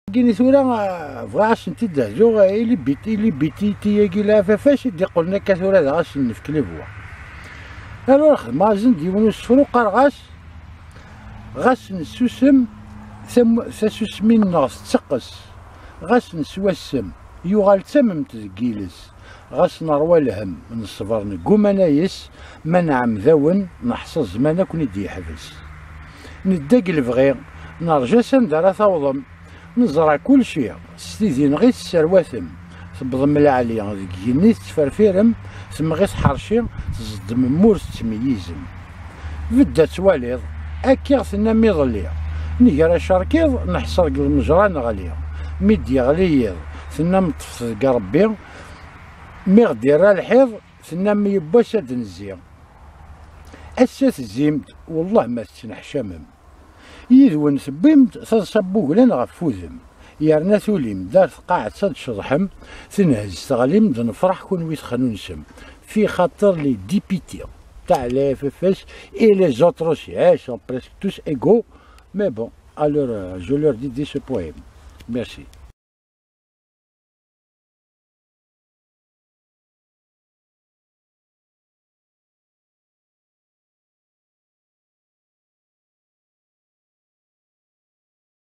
كيني ثورة فغاش نتي دهزو إلي بيتي تياكي لا فافاش يدي قلنا كثورة غاش نفكلي بوا. ألور خدمة زن ديونو السفرو قرغاش غاس نسوسم ساسوسمين ناس تسقس غاس نسوسم يوغال تمم تزكيلس غاس نروى الهم من الصبر نقوم انايس منعم ذاون نحصل زمان كون يدي يحبس نداق البغي نرجع سندرا ثوضم نزرع كل شيء ستيزين غيس السرواتم تبضم العالية ذيك ينيس تفرفيرم ثم غيس حرشي تصدم مورس تمييزم بدا تواليض أكي غثنا ميضليا نيقرا شاركيض نحصر المجرى نغليا ميدي غليض ثنا مطفز ربي مي غدير الحيض ثنا ميباش هاد نزيا أسات الزيمد والله ما تنحشمم يذون سبيمد تصبو قلان غف فوزم يارنا ثوليم دار قاعد صد شضحم تنهز تغليم نفرح كون ويتخنو نسم في خاطر لي ديبيتي تاع لا FFS et les autres sièges sont presque tous égaux mais bon alors je leur dis ce poème merci.